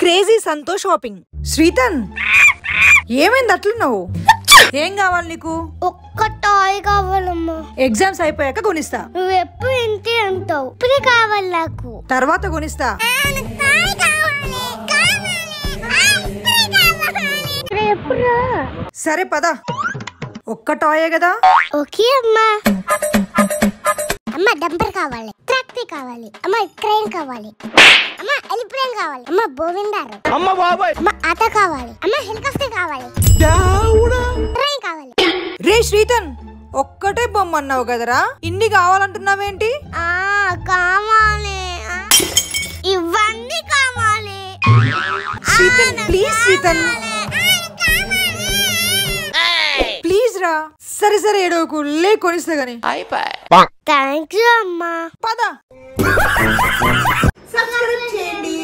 Crazy సంతో shopping. Srithan ఏమైంది అట్లున్నావు? ఏం కావాలి నీకు? ఒక్క టాయ్ కావాలమ్మా. ఎగ్జామ్స్ అయిపోయాక కొనిస్తా. నువ్వు ఎప్పుడు ఇంతే అంటావు. ఇప్పుడే కావాలి నాకు. తర్వాత కొనిస్తా. సరే పద. ఒక్క టాయే కదా. ఓకే అమ్మా. అమ్మ డంపర్ కావాలి, ట్రాక్టర్ కావాలి, అమ్మ క్రేన్ కావాలి, అమ్మ ఎలిప్లేన్ కావాలి, అమ్మ బోవిందారు, అమ్మ బాబాయ్, అమ్మ ఆటో కావాలి, అమ్మ హెలికాప్టర్ కావాలి, ట్రైన్ కావాలి. రే శ్రీతన్, ఒక్కటే బొమ్మ అన్నావు కదరా, ఇన్ని కావాలంటున్నావేంటి? కావాలి, ఇవన్నీ కావాలి. శ్రీతన్ ప్లీజ్, శ్రీతన్ ప్లీజ్ రా. సరే సరే ఏడోకు, లే కొనిస్తా గాని. థ్యాంక్ యూ అమ్మా. పద. సబ్స్క్రైబ్ చేయండి.